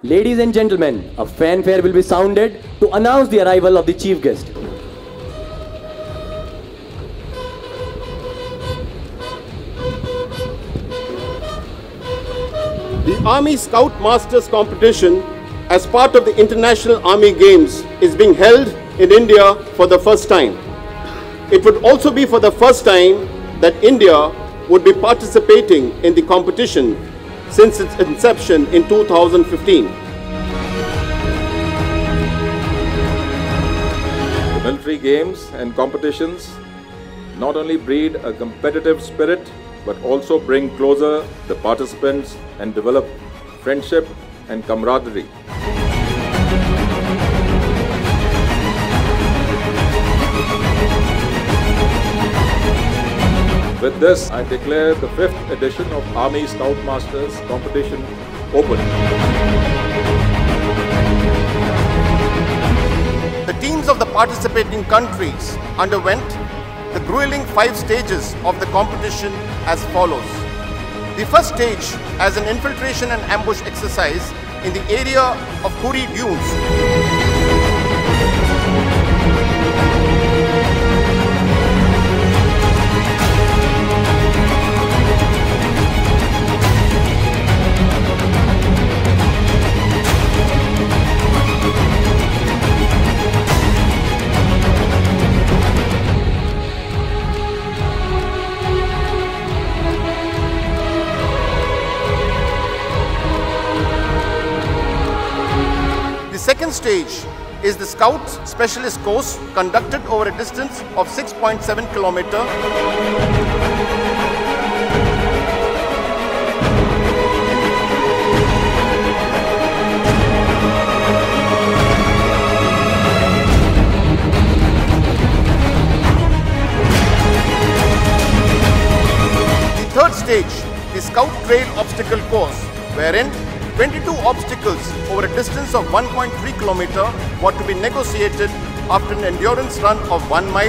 Ladies and gentlemen, a fanfare will be sounded to announce the arrival of the chief guest. The Army Scout Masters competition as part of the International Army Games is being held in India for the first time. It would also be for the first time that India would be participating in the competition since its inception in 2015. The military games and competitions not only breed a competitive spirit but also bring closer the participants and develop friendship and camaraderie. With this, I declare the 5th edition of Army Scout Masters competition open. The teams of the participating countries underwent the grueling 5 stages of the competition as follows. The first stage as an infiltration and ambush exercise in the area of Kuri Dunes. The second stage is the Scout Specialist course conducted over a distance of 6.7 kilometers. The third stage, the Scout Trail Obstacle course, wherein 22 obstacles over a distance of 1.3 km were to be negotiated after an endurance run of 1 mile.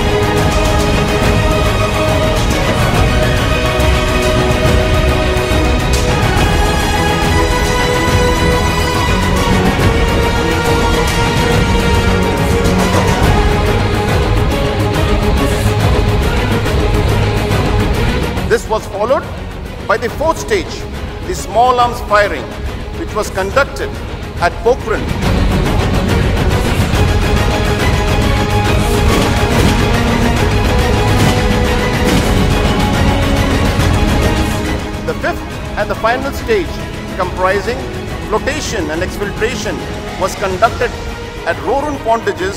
This was followed by the 4th stage, the small arms firing, which was conducted at Pokhran. The 5th and the final stage, comprising flotation and exfiltration, was conducted at Rorun Pontages.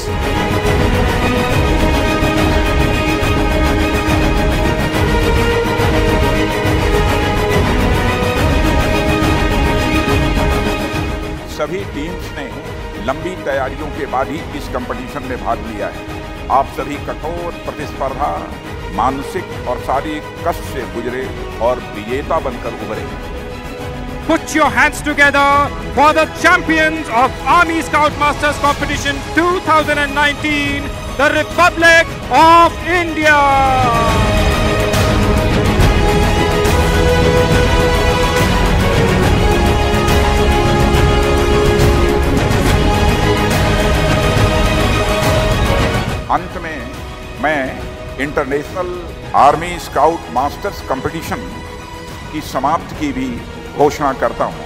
सभी teams ने लंबी तैयारियों के बाद ही इस competition में भाग लिया है। आप सभी कठोर प्रतिस्पर्धा, मानसिक और शारीरिक कष्ट से गुजरे और विजेता बनकर उभरे। Put your hands together for the champions of Army Scout Masters Competition 2019, the Republic of India. अंत में मैं international army scout masters competition की समाप्ति की भी घोषणा करता हूं।